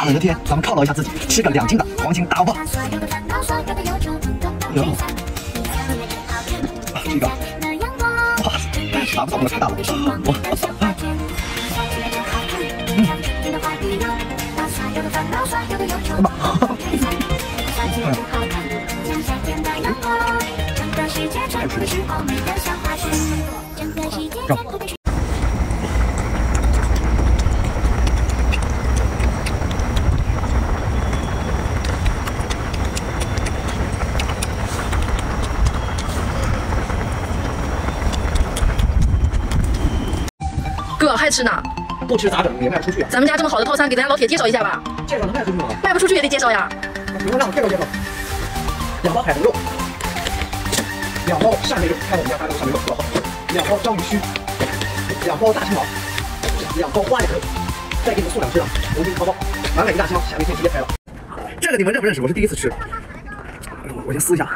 大冷的天，咱们犒劳一下自己，吃个2斤的黄金大肉包。哟，这个，哇，拿不到，太大了，哇，干嘛？让。 哥还吃呢？ 不吃咋整？也卖不出去啊！ 咱们家这么好的套餐，给咱家老铁介绍一下吧。 介绍能卖出去吗？ 卖不出去也得介绍呀。 不用让我介绍介绍。2包海豚肉，2包扇贝肉，看我们家大哥扇贝肉多好，2包章鱼须，2包大青毛，2包花甲肉，再给你们送2只啊，牛筋汤包，完美一大箱，下面可以直接开了。这个你们认不认识？我是第一次吃，我先撕一下，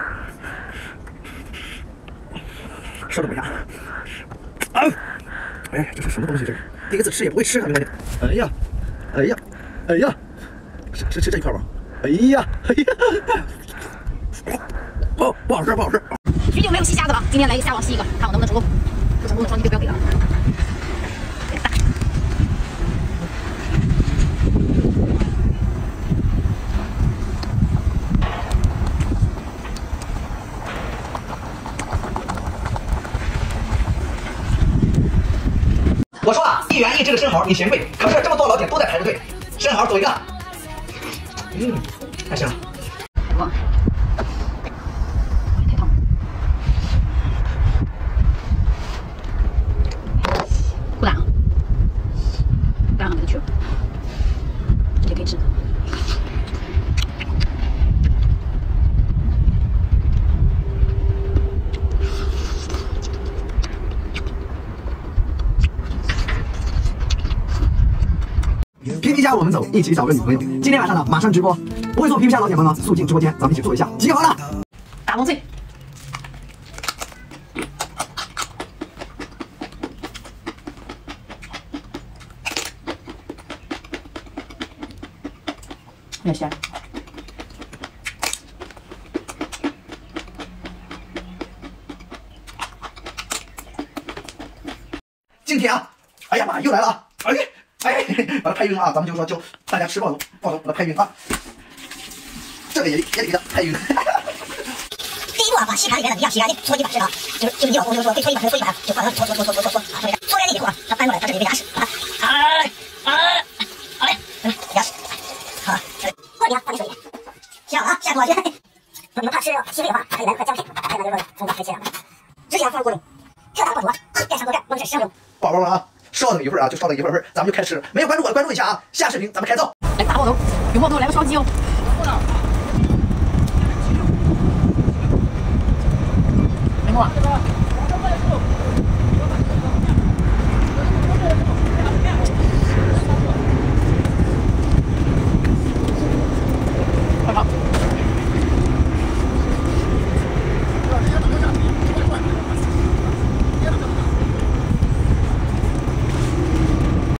稍等一下。啊！哎，这是什么东西？这个第一次吃也不会吃，还没看见。哎呀，哎呀，哎呀，是吃这一块吗？哎呀，哎呀，哦，不好吃，不好吃。 许久没有吸虾子了，今天来一个虾王吸一个，看我能不能成功。不成功的双击就不要给了。 我说啊，1元1只的生蚝，你嫌贵，可是这么多老铁都在排着队，生蚝走一个。太香了。 哇，太烫了。不辣啊，不辣给它去了，这也可以吃。 皮皮虾我们走，一起找个女朋友。今天晚上呢，马上直播。不会做皮皮虾老铁们呢，速进直播间，咱们一起做一下。集合了， 大王脆。有点咸。 今天啊，哎呀妈，又来了啊！哎，把它拍晕了啊！咱们就说教大家吃爆把它拍晕啊！这个也得给它拍晕。 第一步啊，把吸盘里面的泥洗干净，搓衣板式啊，就是你老公就说可以搓衣板，就把它搓啊，搓干净以后啊，它搬过来，它这里有牙齿，把它好嘞，牙齿，好了，换你啊，换你手里，洗好了啊，下锅去。你们怕吃腥味的话，可以来块姜片，看到这个从这可以切两块，直接放入锅中，跳大爆煮啊，盖上锅盖，焖至香油。宝宝们啊！稍等一会儿啊，就稍等一会儿，咱们就开吃。没有关注我的关注一下啊！下视频咱们开造。 来大爆头，有爆头来个烧鸡哦。没空啊。